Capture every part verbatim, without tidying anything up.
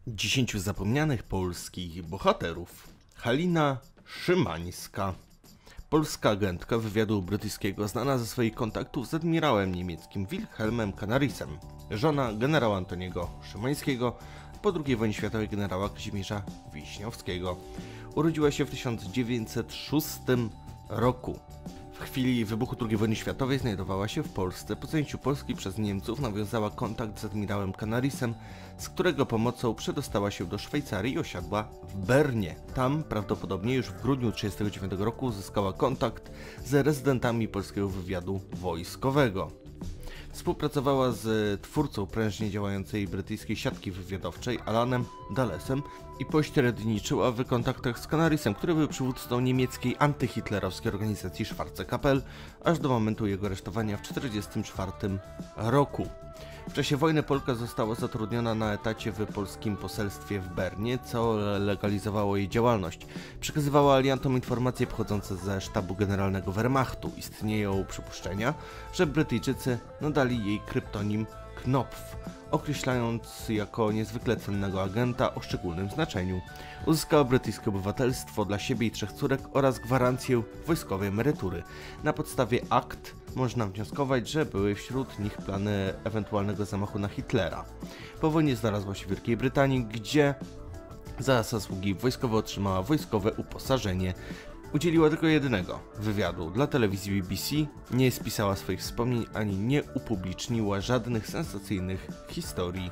Dziesięciu zapomnianych polskich bohaterów. Halina Szymańska. Polska agentka wywiadu brytyjskiego znana ze swoich kontaktów z admirałem niemieckim Wilhelmem Canarysem. Żona generała Antoniego Szymańskiego, po drugiej wojnie światowej generała Kazimierza Wiśniowskiego. Urodziła się w tysiąc dziewięćset szóstym roku. W chwili wybuchu drugiej wojny światowej znajdowała się w Polsce. Po zajęciu Polski przez Niemców nawiązała kontakt z admirałem Canarysem, z którego pomocą przedostała się do Szwajcarii i osiadła w Bernie. Tam prawdopodobnie już w grudniu tysiąc dziewięćset trzydziestego dziewiątego roku uzyskała kontakt z rezydentami polskiego wywiadu wojskowego. Współpracowała z twórcą prężnie działającej brytyjskiej siatki wywiadowczej Alanem Dullesem i pośredniczyła w kontaktach z Canarysem, który był przywódcą niemieckiej antyhitlerowskiej organizacji Schwarze Kapelle, aż do momentu jego aresztowania w tysiąc dziewięćset czterdziestym czwartym roku. W czasie wojny Polka została zatrudniona na etacie w polskim poselstwie w Bernie, co legalizowało jej działalność. Przekazywała aliantom informacje pochodzące ze sztabu generalnego Wehrmachtu. Istnieją przypuszczenia, że Brytyjczycy nadali jej kryptonim Knopf, określając jako niezwykle cennego agenta o szczególnym znaczeniu. Uzyskała brytyjskie obywatelstwo dla siebie i trzech córek oraz gwarancję wojskowej emerytury. Na podstawie akt można wnioskować, że były wśród nich plany ewentualnego zamachu na Hitlera. Po wojnie znalazła się w Wielkiej Brytanii, gdzie za zasługi wojskowe otrzymała wojskowe uposażenie. Udzieliła tylko jednego wywiadu dla telewizji B B C, nie spisała swoich wspomnień ani nie upubliczniła żadnych sensacyjnych historii.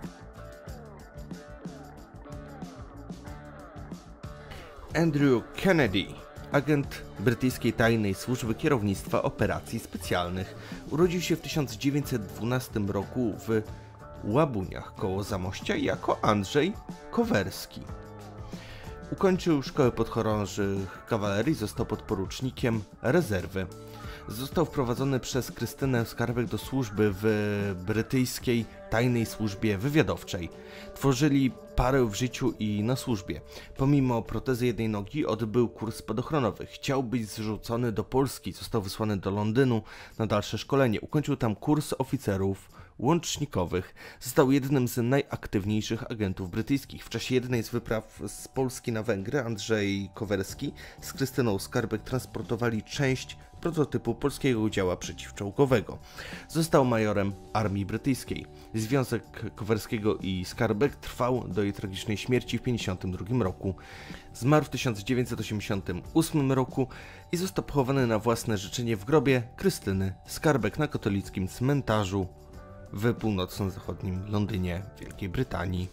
Andrew Kennedy, agent brytyjskiej tajnej służby kierownictwa operacji specjalnych. Urodził się w tysiąc dziewięćset dwunastym roku w Łabuniach koło Zamościa jako Andrzej Kowerski. Ukończył szkołę podchorążych kawalerii, został podporucznikiem rezerwy. Został wprowadzony przez Krystynę Skarbek do służby w brytyjskiej tajnej służbie wywiadowczej. Tworzyli parę w życiu i na służbie. Pomimo protezy jednej nogi odbył kurs spadochronowy. Chciał być zrzucony do Polski, został wysłany do Londynu na dalsze szkolenie. Ukończył tam kurs oficerów łącznikowych. Został jednym z najaktywniejszych agentów brytyjskich. W czasie jednej z wypraw z Polski na Węgry Andrzej Kowerski z Krystyną Skarbek transportowali część prototypu polskiego działa przeciwczołgowego. Został majorem armii brytyjskiej. Związek Kowerskiego i Skarbek trwał do jej tragicznej śmierci w tysiąc dziewięćset pięćdziesiątym drugim roku. Zmarł w tysiąc dziewięćset osiemdziesiątym ósmym roku i został pochowany na własne życzenie w grobie Krystyny Skarbek na katolickim cmentarzu w północno-zachodnim Londynie, Wielkiej Brytanii.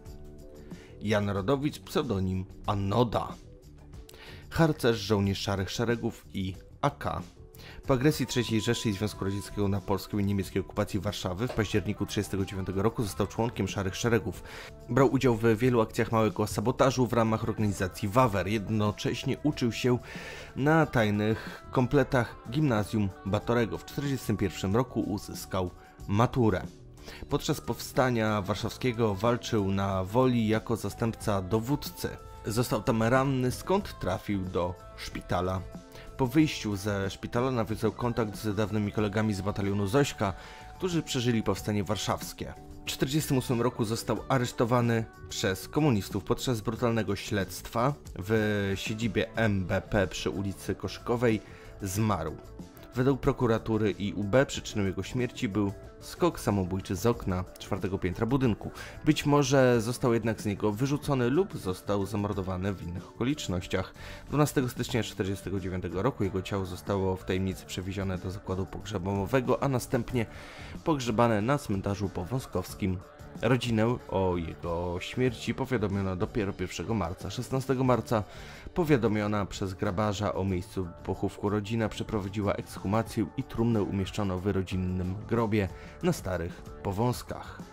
Jan Rodowicz, pseudonim Anoda. Harcerz, żołnierz Szarych Szeregów i A K. Po agresji trzeciej Rzeszy i Związku Radzieckiego na polską i niemieckiej okupacji Warszawy w październiku tysiąc dziewięćset trzydziestego dziewiątego roku został członkiem Szarych Szeregów. Brał udział w wielu akcjach małego sabotażu w ramach organizacji Wawer. Jednocześnie uczył się na tajnych kompletach Gimnazjum Batorego. W tysiąc dziewięćset czterdziestym pierwszym roku uzyskał maturę. Podczas powstania warszawskiego walczył na Woli jako zastępca dowódcy. Został tam ranny, skąd trafił do szpitala. Po wyjściu ze szpitala nawiązał kontakt z dawnymi kolegami z batalionu Zośka, którzy przeżyli powstanie warszawskie. W tysiąc dziewięćset czterdziestym ósmym roku został aresztowany przez komunistów podczas brutalnego śledztwa w siedzibie M B P przy ulicy Koszykowej. Zmarł. Według prokuratury I U B przyczyną jego śmierci był skok samobójczy z okna czwartego piętra budynku. Być może został jednak z niego wyrzucony lub został zamordowany w innych okolicznościach. dwunastego stycznia tysiąc dziewięćset czterdziestego dziewiątego roku jego ciało zostało w tajemnicy przewiezione do zakładu pogrzebowego, a następnie pogrzebane na cmentarzu powązkowskim. Rodzinę o jego śmierci powiadomiono dopiero pierwszego marca. szesnastego marca powiadomiona przez grabarza o miejscu pochówku rodzina przeprowadziła ekshumację i trumnę umieszczono w rodzinnym grobie na Starych Powązkach.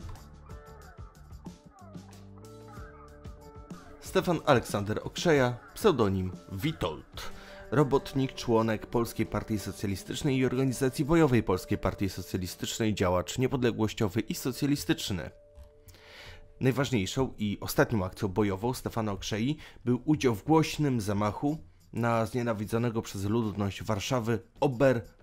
Stefan Aleksander Okrzeja, pseudonim Witold. Robotnik, członek Polskiej Partii Socjalistycznej i Organizacji Bojowej Polskiej Partii Socjalistycznej, działacz niepodległościowy i socjalistyczny. Najważniejszą i ostatnią akcją bojową Stefana Okrzei był udział w głośnym zamachu na znienawidzonego przez ludność Warszawy Ober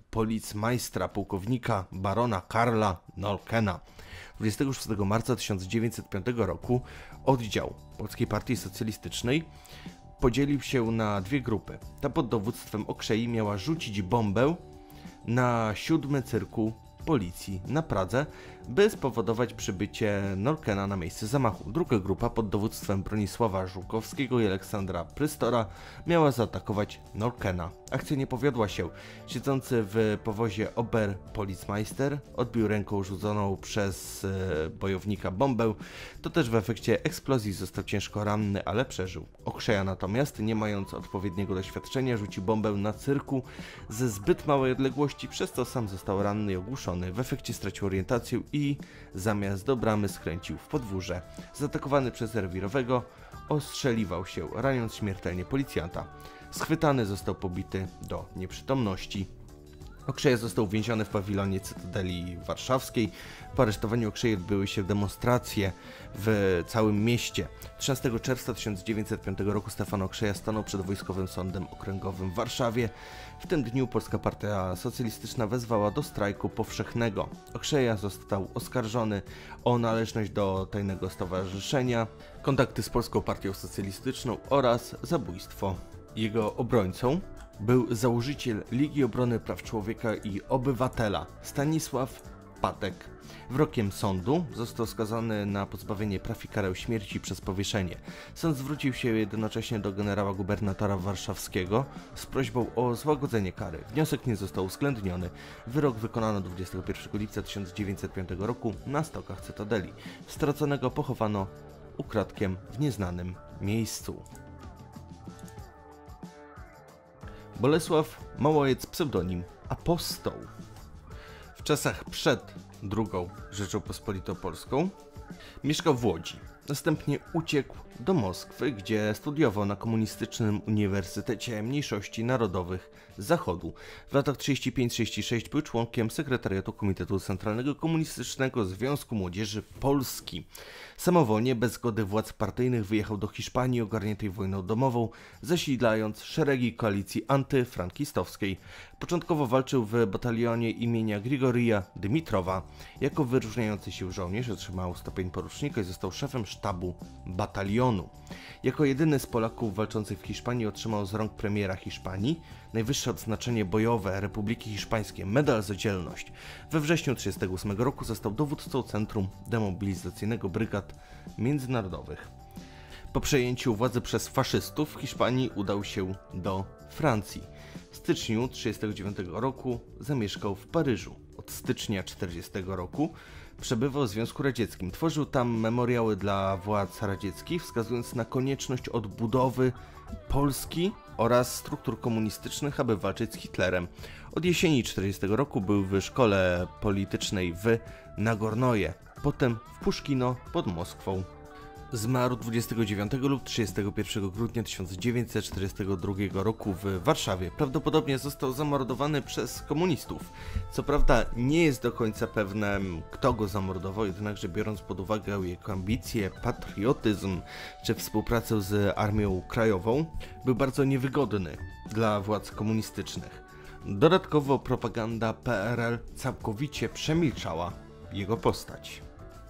policmajstra pułkownika barona Karla Nolkena. dwudziestego szóstego marca tysiąc dziewięćset piątego roku oddział Polskiej Partii Socjalistycznej podzielił się na dwie grupy. Ta pod dowództwem Okrzei miała rzucić bombę na siódmy cyrku policji na Pradze, by spowodować przybycie Nolkena na miejsce zamachu. Druga grupa pod dowództwem Bronisława Żukowskiego i Aleksandra Prystora miała zaatakować Nolkena. Akcja nie powiodła się. Siedzący w powozie Oberpolizmeister odbił ręką rzuconą przez e, bojownika bombę. To też w efekcie eksplozji został ciężko ranny, ale przeżył. Okrzeja natomiast, nie mając odpowiedniego doświadczenia, rzucił bombę na cyrku ze zbyt małej odległości, przez co sam został ranny i ogłuszony. W efekcie stracił orientację i zamiast do bramy skręcił w podwórze. Zaatakowany przez rewirowego ostrzeliwał się, raniąc śmiertelnie policjanta. Schwytany został pobity do nieprzytomności. Okrzeja został uwięziony w pawilonie Cytadeli Warszawskiej. Po aresztowaniu Okrzei odbyły się demonstracje w całym mieście. trzynastego czerwca tysiąc dziewięćset piątego roku Stefan Okrzeja stanął przed Wojskowym Sądem Okręgowym w Warszawie. W tym dniu Polska Partia Socjalistyczna wezwała do strajku powszechnego. Okrzeja został oskarżony o należność do tajnego stowarzyszenia, kontakty z Polską Partią Socjalistyczną oraz zabójstwo. Jego obrońcą był założyciel Ligi Obrony Praw Człowieka i Obywatela Stanisław Patek. Wyrokiem sądu został skazany na pozbawienie praw i karę śmierci przez powieszenie. Sąd zwrócił się jednocześnie do generała gubernatora warszawskiego z prośbą o złagodzenie kary. Wniosek nie został uwzględniony. Wyrok wykonano dwudziestego pierwszego lipca tysiąc dziewięćset piątego roku na stokach Cytadeli. Straconego pochowano ukradkiem w nieznanym miejscu. Bolesław Małojec, pseudonim Apostoł. W czasach przed drugą Rzecząpospolitą Polską mieszkał w Łodzi. Następnie uciekł do Moskwy, gdzie studiował na Komunistycznym Uniwersytecie Mniejszości Narodowych Zachodu. W latach trzydziestym piątym trzydziestym szóstym był członkiem sekretariatu Komitetu Centralnego Komunistycznego Związku Młodzieży Polski. Samowolnie, bez zgody władz partyjnych, wyjechał do Hiszpanii ogarniętej wojną domową, zasilając szeregi koalicji antyfrankistowskiej. Początkowo walczył w batalionie imienia Grigorija Dymitrowa. Jako wyróżniający się żołnierz otrzymał stopień porucznika i został szefem sztabu batalionu. Jako jedyny z Polaków walczących w Hiszpanii otrzymał z rąk premiera Hiszpanii najwyższe odznaczenie bojowe Republiki Hiszpańskiej, medal za dzielność. We wrześniu tysiąc dziewięćset trzydziestego ósmego roku został dowódcą Centrum Demobilizacyjnego Brygad Międzynarodowych. Po przejęciu władzy przez faszystów w Hiszpanii udał się do Francji. W styczniu tysiąc dziewięćset trzydziestego dziewiątego roku zamieszkał w Paryżu. Od stycznia tysiąc dziewięćset czterdziestego roku przebywał w Związku Radzieckim. Tworzył tam memoriały dla władz radzieckich, wskazując na konieczność odbudowy Polski oraz struktur komunistycznych, aby walczyć z Hitlerem. Od jesieni tysiąc dziewięćset czterdziestego roku był w szkole politycznej w Nagornoje, potem w Puszkino pod Moskwą. Zmarł dwudziestego dziewiątego lub trzydziestego pierwszego grudnia tysiąc dziewięćset czterdziestego drugiego roku w Warszawie. Prawdopodobnie został zamordowany przez komunistów. Co prawda nie jest do końca pewne, kto go zamordował, jednakże biorąc pod uwagę jego ambicje, patriotyzm czy współpracę z Armią Krajową, był bardzo niewygodny dla władz komunistycznych. Dodatkowo propaganda P R L całkowicie przemilczała jego postać.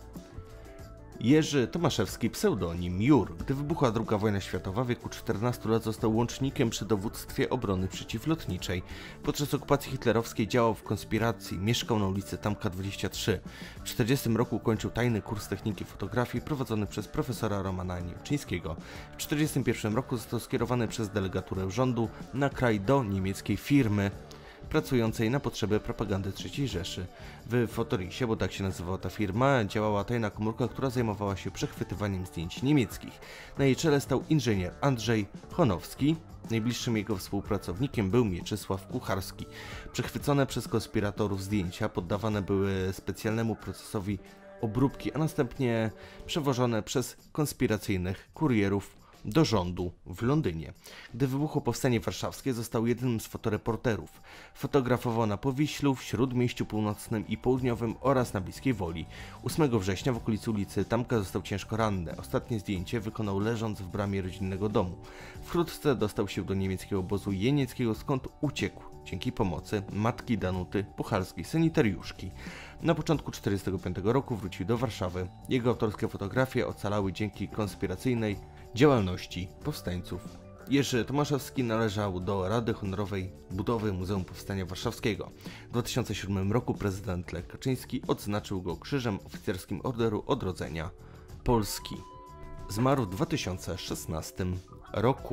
Jerzy Tomaszewski, pseudonim Jur. Gdy wybuchła druga wojna światowa, w wieku czternastu lat został łącznikiem przy dowództwie obrony przeciwlotniczej. Podczas okupacji hitlerowskiej działał w konspiracji, mieszkał na ulicy Tamka dwadzieścia trzy. W tysiąc dziewięćset czterdziestym roku ukończył tajny kurs techniki fotografii prowadzony przez profesora Romana Niemczyńskiego. W tysiąc dziewięćset czterdziestym pierwszym roku został skierowany przez delegaturę rządu na kraj do niemieckiej firmy pracującej na potrzeby propagandy trzeciej Rzeszy. W Fotorisie, bo tak się nazywała ta firma, działała tajna komórka, która zajmowała się przechwytywaniem zdjęć niemieckich. Na jej czele stał inżynier Andrzej Chonowski. Najbliższym jego współpracownikiem był Mieczysław Kucharski. Przechwycone przez konspiratorów zdjęcia poddawane były specjalnemu procesowi obróbki, a następnie przewożone przez konspiracyjnych kurierów do rządu w Londynie. Gdy wybuchło Powstanie Warszawskie, został jednym z fotoreporterów. Fotografował na Powiślu, w Śródmieściu Północnym i Południowym oraz na Bliskiej Woli. ósmego września w okolicy ulicy Tamka został ciężko ranny. Ostatnie zdjęcie wykonał leżąc w bramie rodzinnego domu. Wkrótce dostał się do niemieckiego obozu jenieckiego, skąd uciekł dzięki pomocy matki Danuty Puchalskiej, sanitariuszki. Na początku tysiąc dziewięćset czterdziestego piątego roku wrócił do Warszawy. Jego autorskie fotografie ocalały dzięki konspiracyjnej działalności powstańców. Jerzy Tomaszewski należał do Rady Honorowej Budowy Muzeum Powstania Warszawskiego. W dwa tysiące siódmym roku prezydent Lech Kaczyński odznaczył go Krzyżem Oficerskim Orderu Odrodzenia Polski. Zmarł w dwa tysiące szesnastym roku.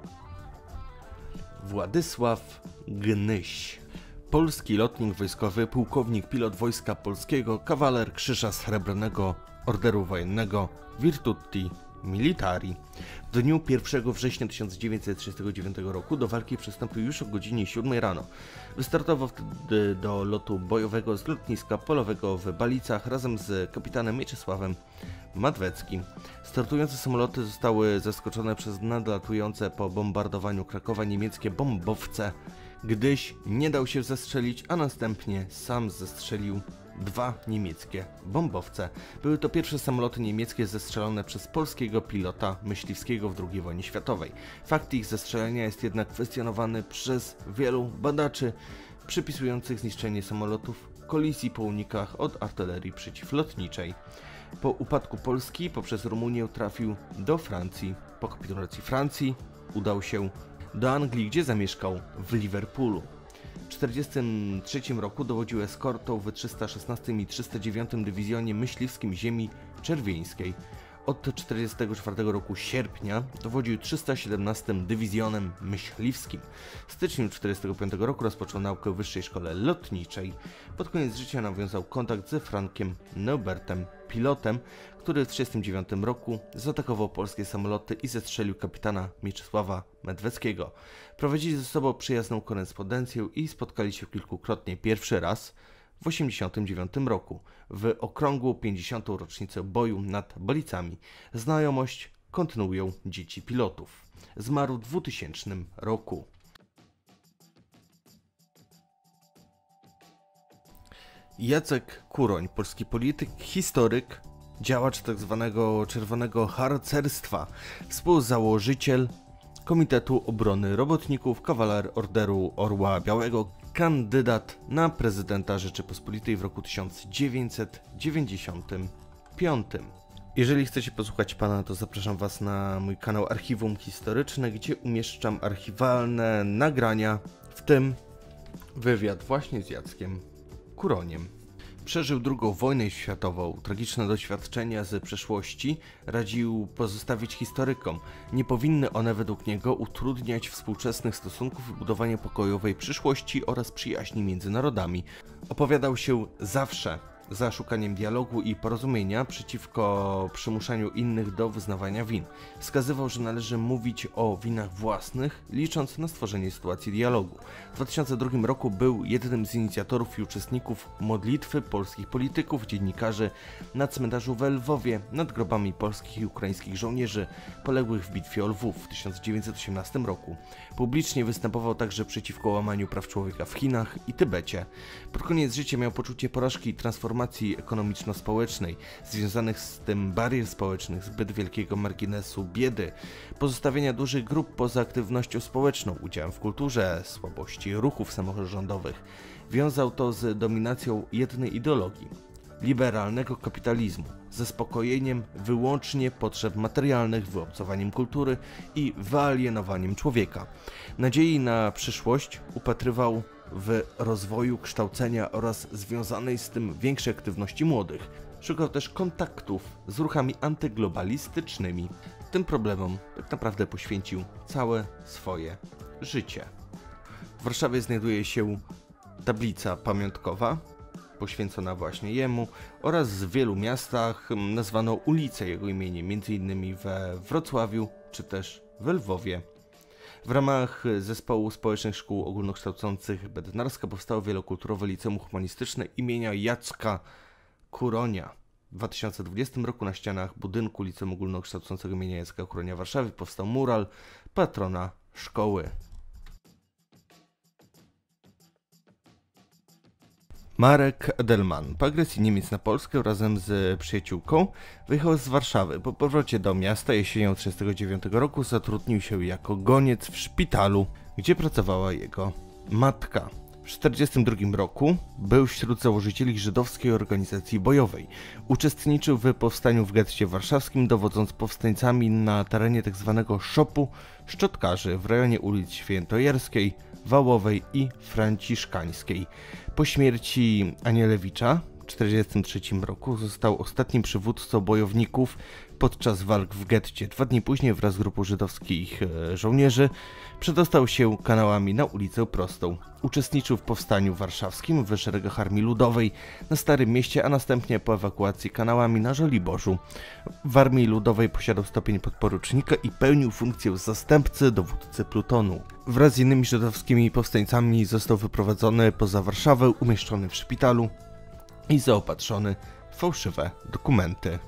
Władysław Gnyś. Polski lotnik wojskowy, pułkownik, pilot Wojska Polskiego, kawaler Krzyża Srebrnego Orderu Wojennego Virtuti Militari. W dniu pierwszego września tysiąc dziewięćset trzydziestego dziewiątego roku do walki przystąpił już o godzinie siódmej rano. Wystartował wtedy do lotu bojowego z lotniska polowego w Balicach razem z kapitanem Mieczysławem Madweckim. Startujące samoloty zostały zaskoczone przez nadlatujące po bombardowaniu Krakowa niemieckie bombowce. Gdyś nie dał się zestrzelić, a następnie sam zestrzelił dwa niemieckie bombowce. Były to pierwsze samoloty niemieckie zestrzelone przez polskiego pilota myśliwskiego w drugiej wojnie światowej. Fakt ich zestrzelenia jest jednak kwestionowany przez wielu badaczy, przypisujących zniszczenie samolotów kolizji po unikach od artylerii przeciwlotniczej. Po upadku Polski poprzez Rumunię trafił do Francji. Po kapitulacji Francji udał się do Anglii, gdzie zamieszkał w Liverpoolu. W tysiąc dziewięćset czterdziestym trzecim roku dowodził eskortą w trzysta szesnastym i trzysta dziewiątym Dywizjonie Myśliwskim Ziemi Czerwieńskiej. Od tysiąc dziewięćset czterdziestego czwartego roku sierpnia dowodził trzysta siedemnastym Dywizjonem Myśliwskim. W styczniu tysiąc dziewięćset czterdziestego piątego roku rozpoczął naukę w Wyższej Szkole Lotniczej. Pod koniec życia nawiązał kontakt ze Frankiem Neubertem, pilotem, który w tysiąc dziewięćset trzydziestym dziewiątym roku zaatakował polskie samoloty i zestrzelił kapitana Mieczysława Madweckiego. Prowadzili ze sobą przyjazną korespondencję i spotkali się kilkukrotnie. Pierwszy raz w tysiąc dziewięćset osiemdziesiątym dziewiątym roku, w okrągłą pięćdziesiątą rocznicę boju nad Balicami. Znajomość kontynuują dzieci pilotów. Zmarł w dwutysięcznym roku. Jacek Kuroń, polski polityk, historyk, działacz tzw. czerwonego harcerstwa, współzałożyciel Komitetu Obrony Robotników, kawaler Orderu Orła Białego, kandydat na prezydenta Rzeczypospolitej w roku tysiąc dziewięćset dziewięćdziesiątym piątym. Jeżeli chcecie posłuchać pana, to zapraszam was na mój kanał Archiwum Historyczne, gdzie umieszczam archiwalne nagrania, w tym wywiad właśnie z Jackiem Kuroniem. Przeżył drugą wojnę światową, tragiczne doświadczenia z przeszłości radził pozostawić historykom. Nie powinny one według niego utrudniać współczesnych stosunków i budowania pokojowej przyszłości oraz przyjaźni między narodami. Opowiadał się zawsze za szukaniem dialogu i porozumienia przeciwko przymuszaniu innych do wyznawania win. Wskazywał, że należy mówić o winach własnych, licząc na stworzenie sytuacji dialogu. W dwa tysiące drugim roku był jednym z inicjatorów i uczestników modlitwy polskich polityków, dziennikarzy na cmentarzu w Lwowie nad grobami polskich i ukraińskich żołnierzy poległych w bitwie o Lwów w tysiąc dziewięćset osiemnastym roku. Publicznie występował także przeciwko łamaniu praw człowieka w Chinach i Tybecie. Pod koniec życia miał poczucie porażki i transformacji ekonomiczno-społecznej, związanych z tym barier społecznych, zbyt wielkiego marginesu biedy, pozostawienia dużych grup poza aktywnością społeczną, udziałem w kulturze, słabości ruchów samorządowych. Wiązał to z dominacją jednej ideologii – liberalnego kapitalizmu, zaspokojeniem wyłącznie potrzeb materialnych, wyobcowaniem kultury i wyalienowaniem człowieka. Nadziei na przyszłość upatrywał w rozwoju kształcenia oraz związanej z tym większej aktywności młodych. Szukał też kontaktów z ruchami antyglobalistycznymi. Tym problemom tak naprawdę poświęcił całe swoje życie. W Warszawie znajduje się tablica pamiątkowa poświęcona właśnie jemu oraz w wielu miastach nazwano ulice jego imieniem, m.in. we Wrocławiu czy też we Lwowie. W ramach Zespołu Społecznych Szkół Ogólnokształcących Bednarska powstało wielokulturowe liceum humanistyczne imienia Jacka Kuronia. W dwa tysiące dwudziestym roku na ścianach budynku Liceum Ogólnokształcącego imienia Jacka Kuronia w Warszawie powstał mural patrona szkoły. Marek Edelman po agresji Niemiec na Polskę razem z przyjaciółką wyjechał z Warszawy. Po powrocie do miasta jesienią tysiąc dziewięćset trzydziestego dziewiątego roku zatrudnił się jako goniec w szpitalu, gdzie pracowała jego Matka. W tysiąc dziewięćset czterdziestym drugim roku był wśród założycieli żydowskiej organizacji bojowej. Uczestniczył w powstaniu w getcie warszawskim, dowodząc powstańcami na terenie tzw. Szopu Szczotkarzy w rejonie ulic Świętojerskiej, Wałowej i Franciszkańskiej. Po śmierci Anielewicza w tysiąc dziewięćset czterdziestym trzecim roku został ostatnim przywódcą bojowników podczas walk w getcie. Dwa dni później wraz z grupą żydowskich żołnierzy przedostał się kanałami na ulicę Prostą. Uczestniczył w powstaniu warszawskim w szeregach Armii Ludowej na Starym Mieście, a następnie po ewakuacji kanałami na Żoliborzu. W Armii Ludowej posiadał stopień podporucznika i pełnił funkcję zastępcy dowódcy plutonu. Wraz z innymi żydowskimi powstańcami został wyprowadzony poza Warszawę, umieszczony w szpitalu i zaopatrzony w fałszywe dokumenty.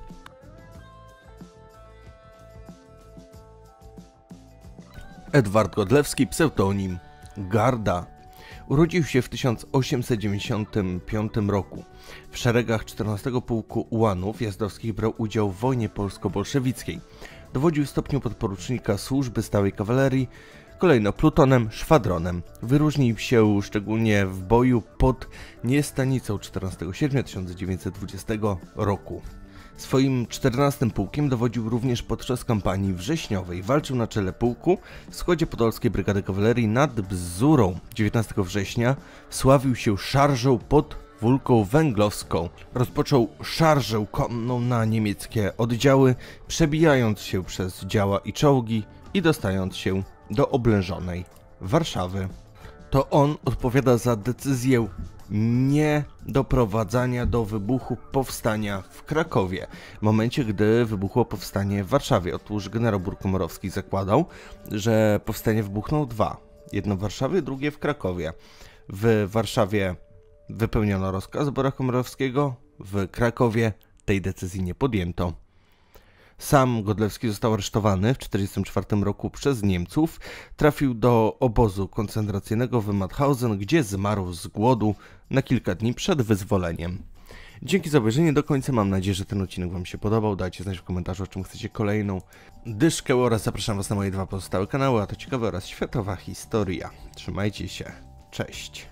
Edward Godlewski, pseudonim Garda. Urodził się w tysiąc osiemset dziewięćdziesiątym piątym roku. W szeregach czternastego Pułku Ułanów Jazdowskich brał udział w wojnie polsko-bolszewickiej. Dowodził w stopniu podporucznika służby stałej kawalerii, kolejno plutonem, szwadronem. Wyróżnił się szczególnie w boju pod Niestanicą czternastego sierpnia tysiąc dziewięćset dwudziestego roku. Swoim czternastym pułkiem dowodził również podczas kampanii wrześniowej. Walczył na czele pułku w składzie Podolskiej Brygady Kawalerii nad Bzurą. dziewiętnastego września sławił się szarżą pod Wólką Węglowską. Rozpoczął szarżę konną na niemieckie oddziały, przebijając się przez działa i czołgi i dostając się do oblężonej Warszawy. To on odpowiada za decyzję nie doprowadzania do wybuchu powstania w Krakowie, w momencie gdy wybuchło powstanie w Warszawie. Otóż generał Burg-Komorowski zakładał, że powstanie wybuchną dwa. Jedno w Warszawie, drugie w Krakowie. W Warszawie wypełniono rozkaz Burga-Komorowskiego, w Krakowie tej decyzji nie podjęto. Sam Godlewski został aresztowany w tysiąc dziewięćset czterdziestym czwartym roku przez Niemców, trafił do obozu koncentracyjnego w Mauthausen, gdzie zmarł z głodu na kilka dni przed wyzwoleniem. Dzięki za obejrzenie do końca, mam nadzieję, że ten odcinek Wam się podobał. Dajcie znać w komentarzu, o czym chcecie kolejną dyszkę, oraz zapraszam Was na moje dwa pozostałe kanały, a to ciekawa oraz światowa historia. Trzymajcie się, cześć!